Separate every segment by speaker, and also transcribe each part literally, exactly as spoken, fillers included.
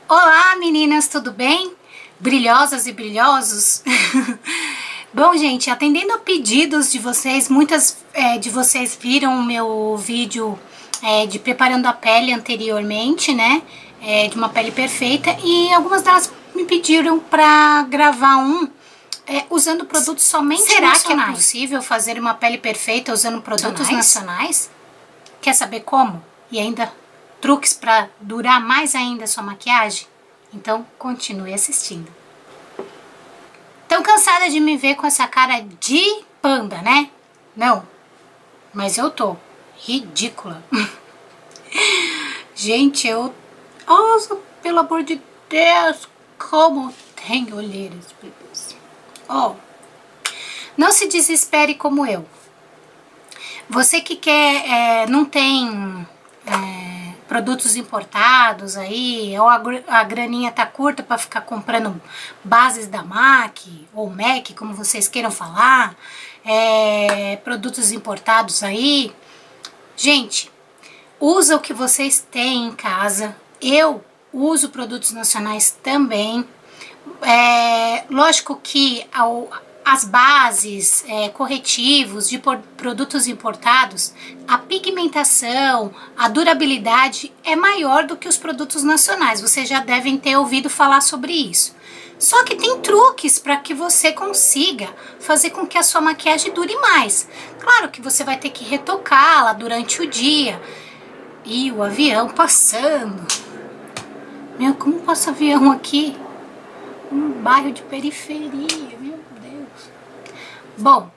Speaker 1: Olá meninas, tudo bem? Brilhosas e brilhosos? Bom gente, atendendo a pedidos de vocês, muitas é, de vocês viram o meu vídeo é, de preparando a pele anteriormente, né? É, de uma pele perfeita, e algumas delas me pediram para gravar um é, usando produtos somente
Speaker 2: Será
Speaker 1: nacionais.
Speaker 2: que é
Speaker 1: possível fazer uma pele perfeita usando produtos nacionais? Quer saber como? E ainda truques para durar mais ainda a sua maquiagem? Então continue assistindo. Tão cansada de me ver com essa cara de panda, né? Não, mas eu tô ridícula. Gente, eu... Nossa, pelo amor de Deus, como tem olheiras, bebês. Ó, oh, não se desespere como eu. Você que quer, é, não tem é, produtos importados aí, ou a, a graninha tá curta para ficar comprando bases da MAC, ou MAC, como vocês queiram falar, é, produtos importados aí. Gente, usa o que vocês têm em casa. Eu uso produtos nacionais também. É, lógico que ao, as bases, é, corretivos de por, produtos importados, a pigmentação, a durabilidade é maior do que os produtos nacionais. Vocês já devem ter ouvido falar sobre isso. Só que tem truques para que você consiga fazer com que a sua maquiagem dure mais. Claro que você vai ter que retocá-la durante o dia. E o avião passando. Meu, como passa avião aqui? Um bairro de periferia, meu Deus. Bom,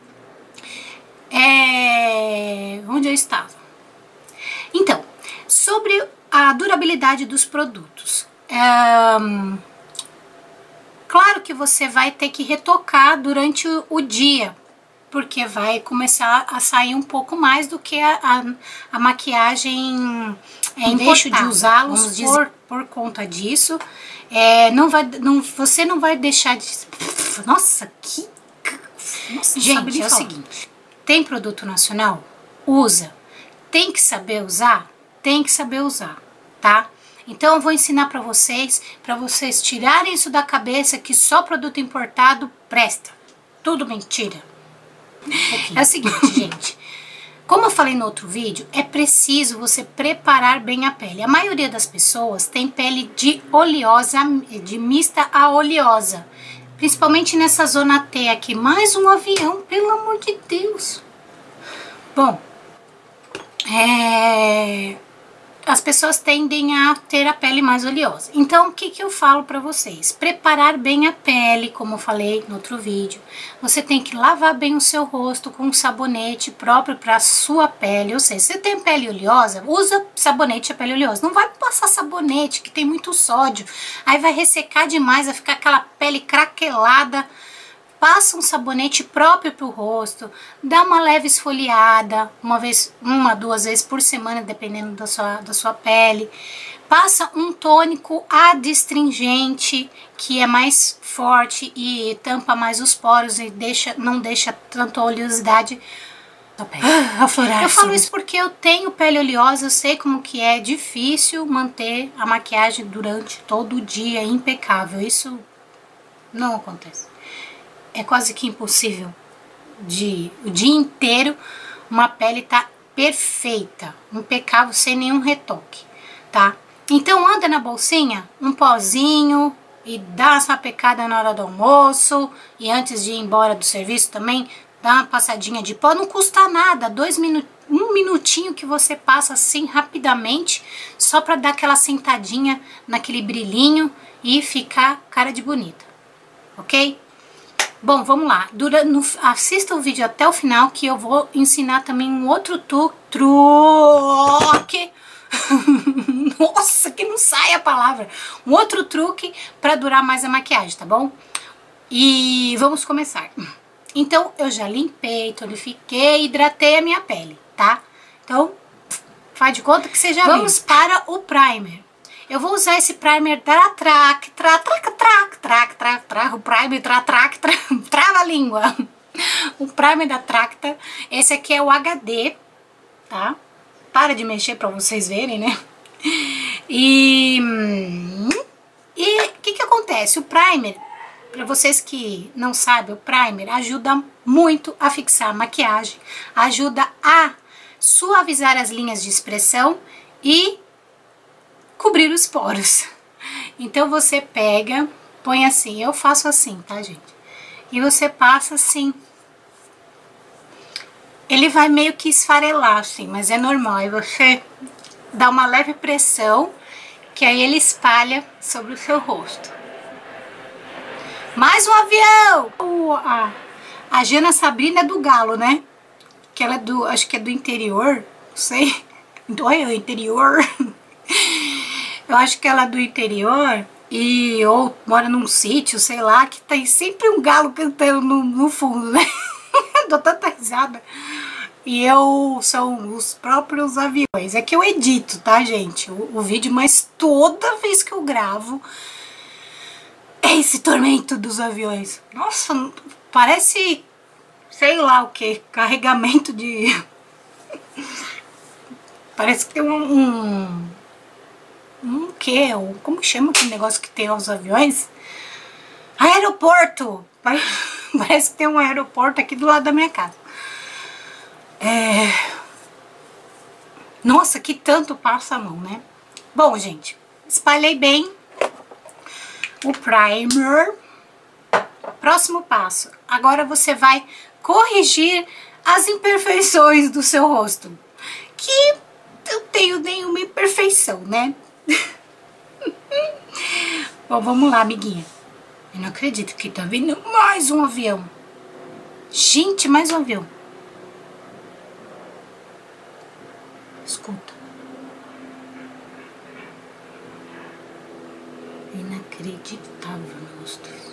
Speaker 1: é... onde eu estava? Então, sobre a durabilidade dos produtos. É... Claro que você vai ter que retocar durante o, o dia, porque vai começar a sair um pouco mais do que a, a, a maquiagem é, deixo de usá-los por, por conta disso. É, não vai, não, você não vai deixar de... Nossa, que... Nossa, gente, é o seguinte, tem produto nacional? Usa. Tem que saber usar? Tem que saber usar, tá? Então eu vou ensinar pra vocês, pra vocês tirarem isso da cabeça que só produto importado presta. Tudo mentira. Um é o seguinte, gente, como eu falei no outro vídeo, é preciso você preparar bem a pele. A maioria das pessoas tem pele de oleosa, de mista a oleosa, principalmente nessa zona T aqui. Mais um avião, pelo amor de Deus. Bom, é... as pessoas tendem a ter a pele mais oleosa. Então, o que que eu falo pra vocês? Preparar bem a pele, como eu falei no outro vídeo. Você tem que lavar bem o seu rosto com um sabonete próprio pra sua pele. Ou seja, se você tem pele oleosa, usa sabonete a pele oleosa. Não vai passar sabonete, que tem muito sódio. Aí vai ressecar demais, vai ficar aquela pele craquelada. Passa um sabonete próprio para o rosto, dá uma leve esfoliada, uma vez, uma, duas vezes por semana, dependendo da sua, da sua pele. Passa um tônico adstringente, que é mais forte e tampa mais os poros e deixa, não deixa tanta oleosidade na pele. Ah, aflorar, eu falo isso porque eu tenho pele oleosa, eu sei como que é difícil manter a maquiagem durante todo o dia impecável. Isso não acontece. É quase que impossível de o dia inteiro uma pele tá perfeita, impecável, sem nenhum retoque, tá? Então anda na bolsinha, um pozinho e dá essa pecada na hora do almoço e antes de ir embora do serviço também, dá uma passadinha de pó, não custa nada, dois minutos, um minutinho que você passa assim rapidamente, só pra dar aquela sentadinha naquele brilhinho e ficar cara de bonita, ok? Bom, vamos lá, Dura, no, assista o vídeo até o final que eu vou ensinar também um outro tu, truque, nossa, que não sai a palavra, um outro truque para durar mais a maquiagem, tá bom? E vamos começar. Então, eu já limpei, tonifiquei, hidratei a minha pele, tá? Então, faz de conta que você já viu. Vamos para o primer. Eu vou usar esse primer da Trac, tra, trac, trac, trac, trac, trac, o primer da Trac, trava a língua. O primer da Tracta, esse aqui é o H D, tá? Para de mexer pra vocês verem, né? E e o que que acontece? O primer, para vocês que não sabem, o primer ajuda muito a fixar a maquiagem, ajuda a suavizar as linhas de expressão e cobrir os poros. Então você pega, põe assim, eu faço assim, tá, gente? E você passa assim. Ele vai meio que esfarelar, assim, mas é normal. Aí você dá uma leve pressão, que aí ele espalha sobre o seu rosto. Mais um avião! O, a, a Jana Sabrina é do Galo, né? Que ela é do, acho que é do interior, não sei. Olha, o interior. Eu acho que ela é do interior e ou mora num sítio, sei lá, que tem sempre um galo cantando no, no fundo, né? Dou tanta risada. E eu, são os próprios aviões. É que eu edito, tá, gente? O, o vídeo, mas toda vez que eu gravo é esse tormento dos aviões. Nossa, parece, sei lá o que, carregamento de... Parece que tem um... um um que? Um, como chama aquele negócio que tem aos aviões? Aeroporto! Parece que tem um aeroporto aqui do lado da minha casa. É... Nossa, que tanto passa a mão, né? Bom, gente, espalhei bem o primer. Próximo passo. Agora você vai corrigir as imperfeições do seu rosto. Que eu tenho nenhuma imperfeição, né? Bom, vamos lá, amiguinha. Eu não acredito que tá vindo mais um avião. Gente, mais um avião. Escuta. Inacreditável o negócio desse.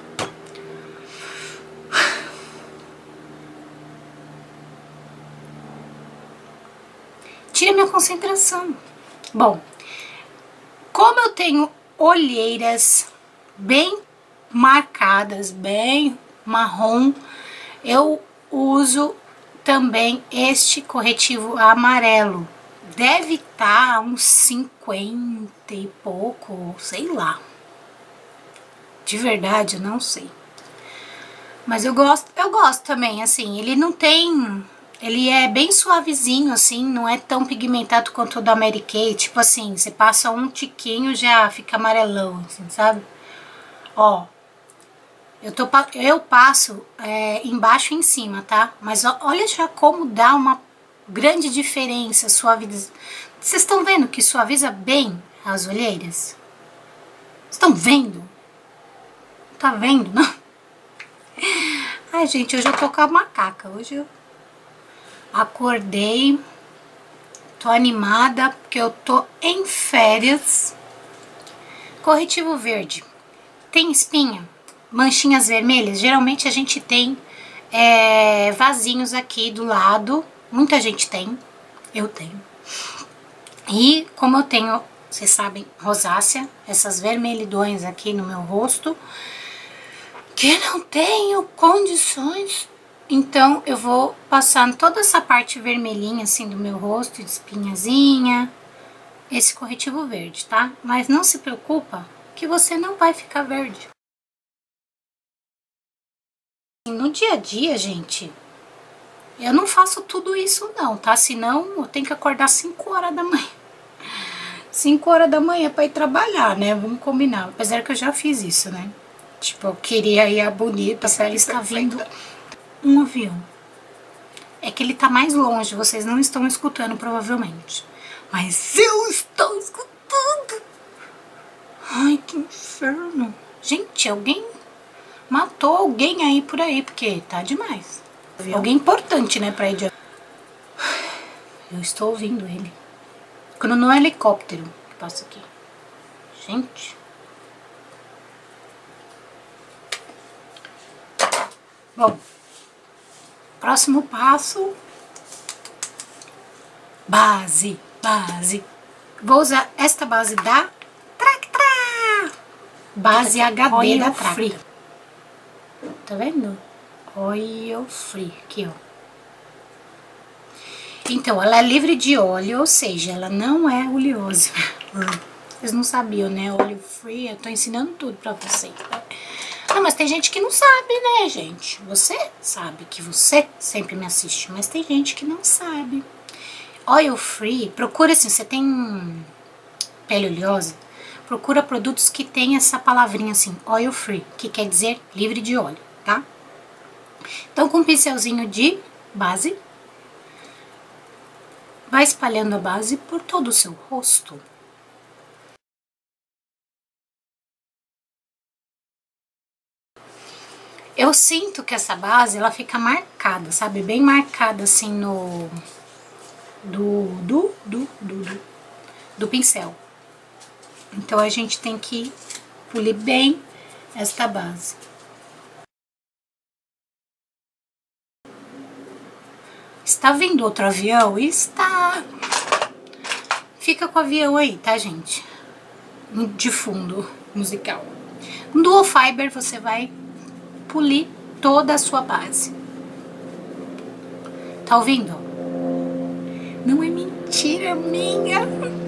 Speaker 1: Tira minha concentração. Bom, como eu tenho olheiras bem marcadas, bem marrom, eu uso também este corretivo amarelo. Deve estar uns cinquenta e pouco, sei lá. De verdade, eu não sei. Mas eu gosto, eu gosto também, assim, ele não tem... Ele é bem suavezinho, assim, não é tão pigmentado quanto o da Mary Kay. Tipo assim, você passa um tiquinho, já fica amarelão, assim, sabe? Ó, eu, tô, eu passo é, embaixo e em cima, tá? Mas ó, olha já como dá uma grande diferença, suaviza. Vocês estão vendo que suaviza bem as olheiras? Estão vendo? Tá vendo, não? Ai, gente, hoje eu tô com a macaca, hoje eu... Acordei, tô animada porque eu tô em férias. Corretivo verde. Tem espinha? Manchinhas vermelhas? Geralmente a gente tem é, vasinhos aqui do lado. Muita gente tem. Eu tenho. E como eu tenho, vocês sabem, rosácea, essas vermelhidões aqui no meu rosto, que não tenho condições... Então, eu vou passar toda essa parte vermelhinha, assim, do meu rosto, de espinhazinha, esse corretivo verde, tá? Mas não se preocupa que você não vai ficar verde. No dia a dia, gente, eu não faço tudo isso não, tá? Senão, eu tenho que acordar cinco horas da manhã. cinco horas da manhã pra ir trabalhar, né? Vamos combinar. Apesar que eu já fiz isso, né? Tipo, eu queria ir a bonita, se ela está vindo... um avião. É que ele tá mais longe, vocês não estão escutando provavelmente. Mas eu estou escutando. Ai, que inferno. Gente, alguém matou alguém aí por aí, porque tá demais. Avião. Alguém importante, né, pra ir de avião. Eu estou ouvindo ele. Quando não é helicóptero que passa aqui. Gente. Bom. Próximo passo, base, base. Vou usar esta base da Tracta, base H D Oil da Tracta. Free. Tá vendo? Oil Free, aqui ó. Então, ela é livre de óleo, ou seja, ela não é oleosa. Vocês não sabiam, né? Óleo free, eu tô ensinando tudo pra vocês, né? Não, mas tem gente que não sabe, né, gente? Você sabe que você sempre me assiste, mas tem gente que não sabe. Oil free, procura assim, você tem pele oleosa, procura produtos que tem essa palavrinha assim, oil free, que quer dizer livre de óleo, tá? Então, com um pincelzinho de base, vai espalhando a base por todo o seu rosto. Eu sinto que essa base, ela fica marcada, sabe? Bem marcada assim no... Do, do, do, do, do, do pincel. Então a gente tem que polir bem esta base. Está vendo outro avião? Está! Fica com o avião aí, tá, gente? De fundo musical. No Dual Fiber você vai polir toda a sua base. Tá ouvindo? Não é mentira minha.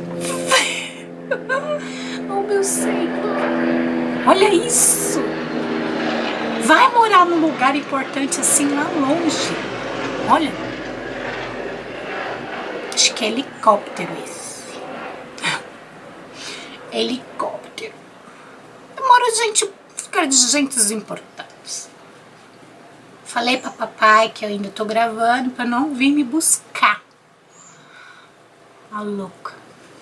Speaker 1: Oh, meu Senhor. Olha isso. Vai morar num lugar importante assim lá longe. Olha. Acho que é helicóptero esse. Helicóptero. Eu moro gente, cara de gentes importantes. Falei pra papai que eu ainda tô gravando pra não vir me buscar. A louca.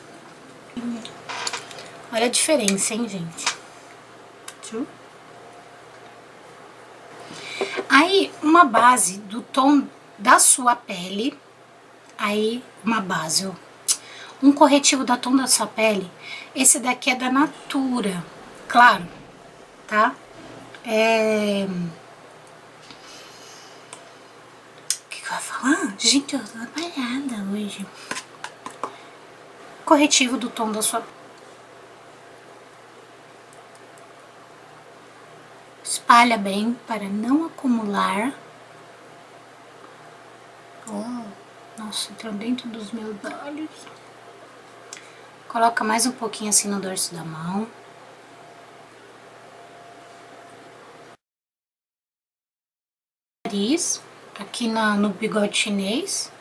Speaker 1: Olha a diferença, hein, gente. Tchau. Aí, uma base do tom da sua pele. Aí, uma base, ó. Um corretivo da tom da sua pele. Esse daqui é da Natura. Claro, tá? É... O que, que eu ia falar? Gente, eu tô apagada hoje. Corretivo do tom da sua pele. Espalha bem para não acumular. Oh, nossa, entrou dentro dos meus olhos. Coloca mais um pouquinho assim no dorso da mão. Nariz, aqui na, no bigode chinês.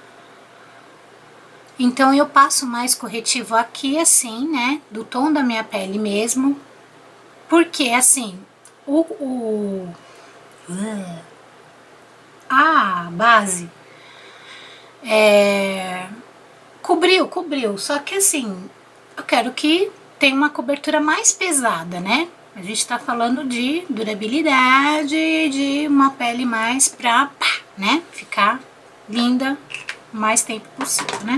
Speaker 1: Então eu passo mais corretivo aqui assim, né, do tom da minha pele mesmo. Porque assim, o, o a base é, cobriu, cobriu, só que assim, eu quero que tenha uma cobertura mais pesada, né? A gente tá falando de durabilidade, de uma pele mais pra, né, ficar linda o mais tempo possível, né?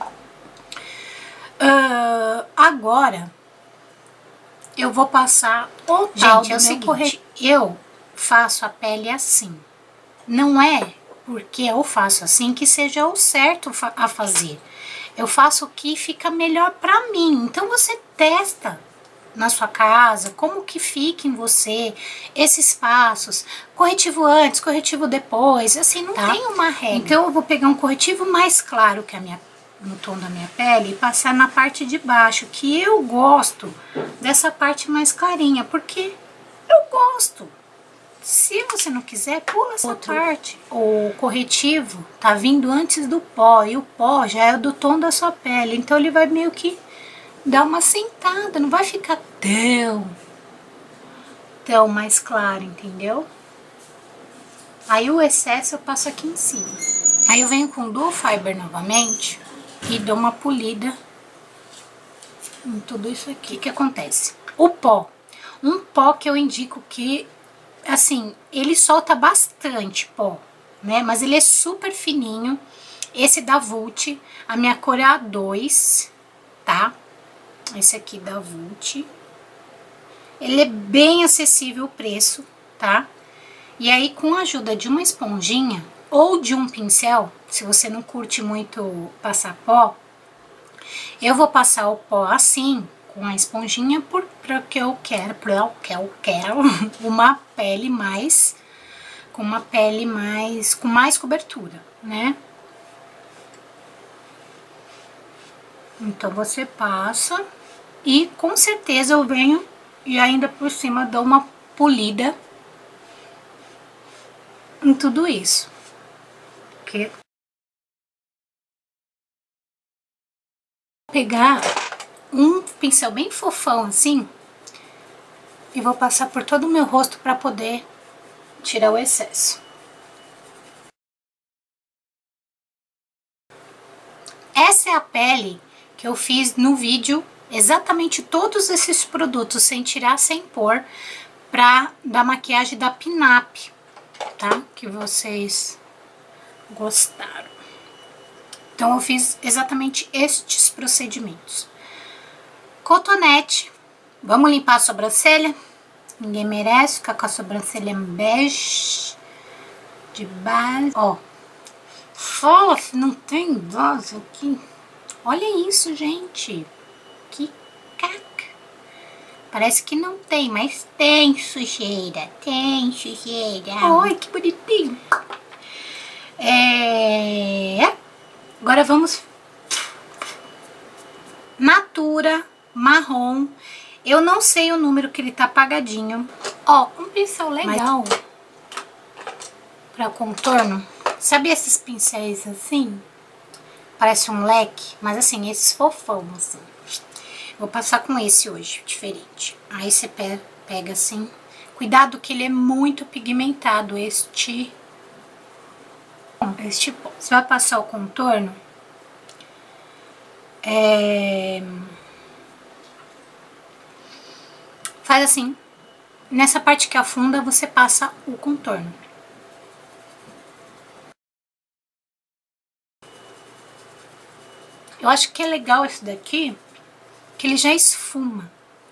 Speaker 1: Uh, agora eu vou passar o tal do meu corretivo. Eu faço a pele assim. Não é porque eu faço assim que seja o certo a fazer. Eu faço o que fica melhor pra mim. Então você testa na sua casa como que fica em você esses passos. Corretivo antes, corretivo depois. Assim, não tá? Tem uma regra. Então eu vou pegar um corretivo mais claro que a minha, no tom da minha pele e passar na parte de baixo, que eu gosto dessa parte mais clarinha, porque eu gosto. Se você não quiser, pula essa Outro. parte. O corretivo tá vindo antes do pó, e o pó já é do tom da sua pele, então ele vai meio que dar uma sentada, não vai ficar tão, tão mais claro, entendeu? Aí o excesso eu passo aqui em cima. Aí eu venho com o Dual Fiber novamente e dou uma polida em tudo isso aqui. O que acontece? O pó. Um pó que eu indico que, assim, ele solta bastante pó, né? Mas ele é super fininho. Esse da Vult, a minha cor é A dois, tá? Esse aqui da Vult. Ele é bem acessível o preço, tá? E aí, com a ajuda de uma esponjinha ou de um pincel, se você não curte muito passar pó, eu vou passar o pó assim, com a esponjinha, porque eu quero, porque eu quero uma pele mais, com uma pele mais, com mais cobertura, né? Então você passa e com certeza eu venho e ainda por cima dou uma polida em tudo isso. Porque vou pegar um pincel bem fofão assim e vou passar por todo o meu rosto para poder tirar o excesso. Essa é a pele que eu fiz no vídeo, exatamente todos esses produtos, sem tirar, sem pôr, pra da maquiagem da Pin-Up, tá? Que vocês gostaram. Então eu fiz exatamente estes procedimentos. Cotonete, vamos limpar a sobrancelha. Ninguém merece ficar com a sobrancelha bege, de base, ó. Fala se não tem base aqui. Olha isso, gente. Que caca. Parece que não tem, mas tem sujeira. Tem sujeira. Ai, que bonitinho. É... Agora vamos... Natura marrom. Eu não sei o número que ele tá apagadinho. Ó, um pincel legal mas... para contorno. Sabe esses pincéis assim? Parece um leque, mas assim, esses fofão, assim. Vou passar com esse hoje, diferente. Aí você pega assim. Cuidado que ele é muito pigmentado, este... Este pó. Você vai passar o contorno. É... Faz assim. Nessa parte que afunda, você passa o contorno. Eu acho que é legal esse daqui, que ele já esfuma.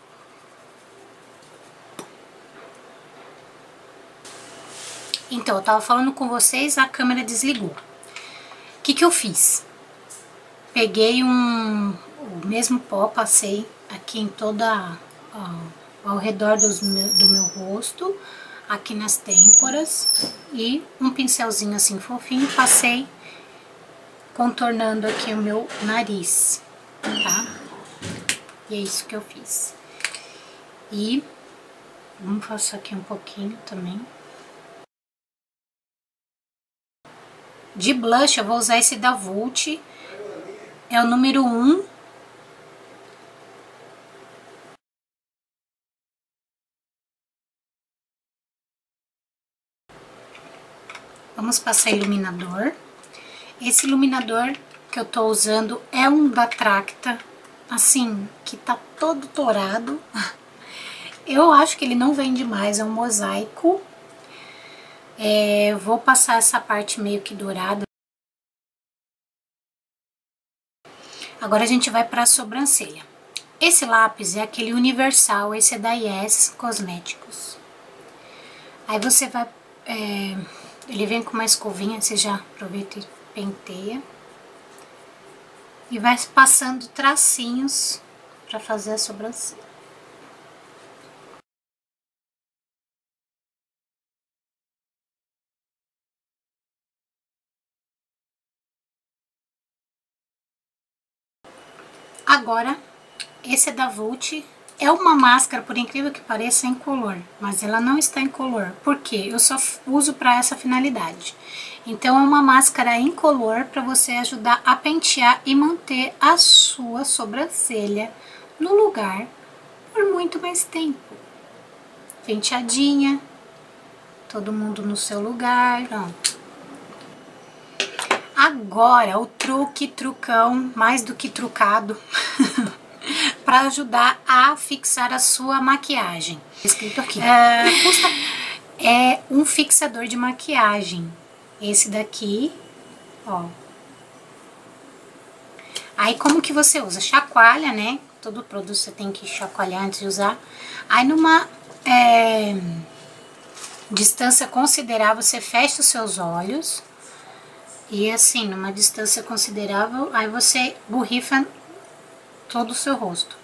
Speaker 1: Então, eu tava falando com vocês, a câmera desligou. O que que eu fiz? Peguei um, o mesmo pó, passei aqui em toda, ó, ao redor dos meu, do meu rosto, aqui nas têmporas, e um pincelzinho assim fofinho, passei contornando aqui o meu nariz, tá? E é isso que eu fiz. E vamos passar aqui um pouquinho também. De blush eu vou usar esse da Vult, é o número um. Vamos passar iluminador. Esse iluminador que eu tô usando é um da Tracta, assim, que tá todo dourado. Eu acho que ele não vende mais, é um mosaico. É, vou passar essa parte meio que dourada. Agora a gente vai para a sobrancelha. Esse lápis é aquele universal, esse é da Yes Cosméticos. Aí você vai... É, ele vem com uma escovinha, você já aproveita e penteia. E vai passando tracinhos para fazer a sobrancelha. Agora, esse é da Vult. É uma máscara, por incrível que pareça, incolor, mas ela não está incolor. Por quê? Eu só uso para essa finalidade. Então, é uma máscara incolor para você ajudar a pentear e manter a sua sobrancelha no lugar por muito mais tempo. Penteadinha, todo mundo no seu lugar, pronto. Agora, o truque, trucão, mais do que trucado, para ajudar a fixar a sua maquiagem. Escrito aqui. É, custa, é um fixador de maquiagem. Esse daqui, ó. Aí como que você usa? Chacoalha, né? Todo produto você tem que chacoalhar antes de usar. Aí numa é, distância considerável, você fecha os seus olhos. E assim, numa distância considerável, aí você borrifa todo o seu rosto.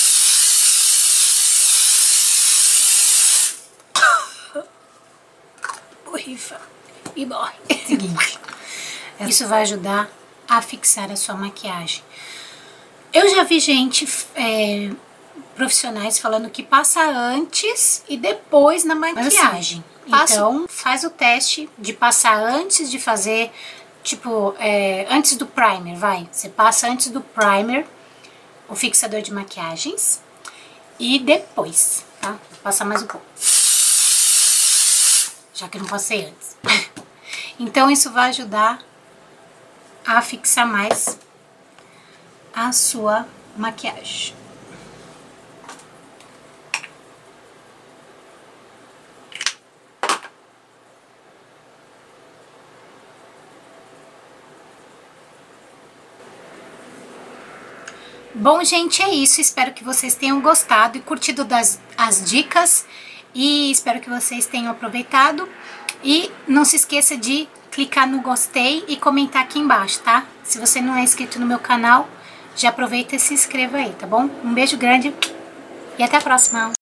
Speaker 1: Borrifa e morre. Seguinte. Isso vai ajudar a fixar a sua maquiagem. Eu já vi gente, é, profissionais falando que passa antes e depois na maquiagem. Assim, então, faz o teste de passar antes de fazer, tipo, é, antes do primer, vai. Você passa antes do primer, o fixador de maquiagens, e depois, tá? Vou passar mais um pouco, já que eu não passei antes. Então, isso vai ajudar a fixar mais a sua maquiagem. Bom, gente, é isso. Espero que vocês tenham gostado e curtido das as dicas. E espero que vocês tenham aproveitado. E não se esqueça de clicar no gostei e comentar aqui embaixo, tá? Se você não é inscrito no meu canal, já aproveita e se inscreva aí, tá bom? Um beijo grande e até a próxima!